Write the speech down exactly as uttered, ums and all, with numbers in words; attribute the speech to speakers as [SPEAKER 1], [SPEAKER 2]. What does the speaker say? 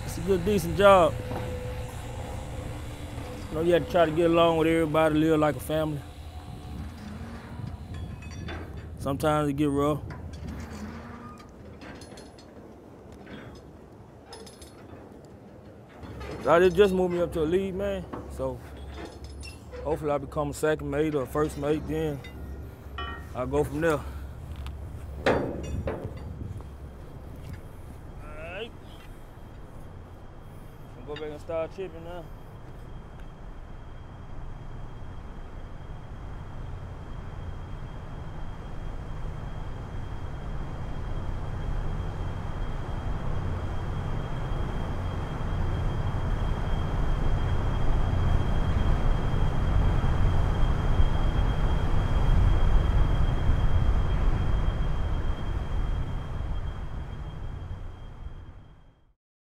[SPEAKER 1] it's a good, decent job. You know, you have to try to get along with everybody, live like a family. Sometimes it get rough. I just, just moved me up to a lead, man. So hopefully I become a second mate or a first mate, then I'll go from there. All right. I'm gonna go back and start chipping now.